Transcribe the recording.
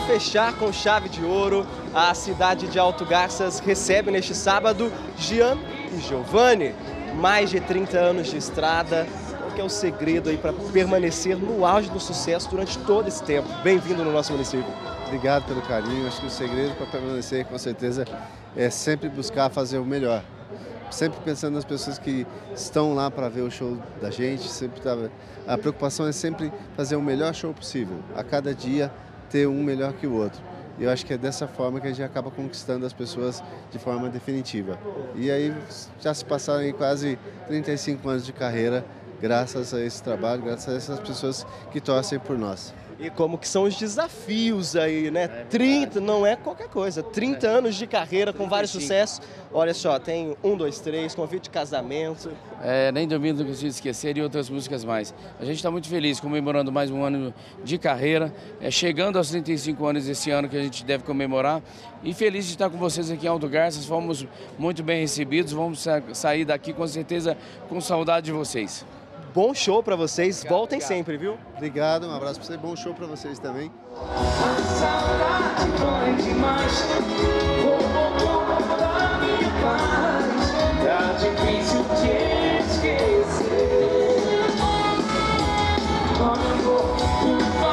fechar com chave de ouro, a cidade de Alto Garças recebe neste sábado Gian e Giovanni. Mais de 30 anos de estrada. Qual que é o segredo aí para permanecer no auge do sucesso durante todo esse tempo? Bem-vindo no nosso município. Obrigado pelo carinho. Acho que o segredo para permanecer, com certeza, é sempre buscar fazer o melhor. Sempre pensando nas pessoas que estão lá para ver o show da gente. A preocupação é sempre fazer o melhor show possível. A cada dia ter um melhor que o outro. E eu acho que é dessa forma que a gente acaba conquistando as pessoas de forma definitiva. E aí já se passaram aí quase 35 anos de carreira graças a esse trabalho, graças a essas pessoas que torcem por nós. E como que são os desafios aí, né? 30, não é qualquer coisa, 30 anos de carreira com vários sucessos. Olha só, tem 1, 2, 3, Convite de Casamento. Nem Dormindo, Não Consigo Esquecer e outras músicas mais. A gente está muito feliz comemorando mais um ano de carreira, chegando aos 35 anos esse ano que a gente deve comemorar. E feliz de estar com vocês aqui em Alto Garças, fomos muito bem recebidos, vamos sair daqui com certeza com saudade de vocês. Bom show para vocês, voltem sempre, viu? Obrigado, um abraço para você, bom show para vocês também. Difícil de esquecer.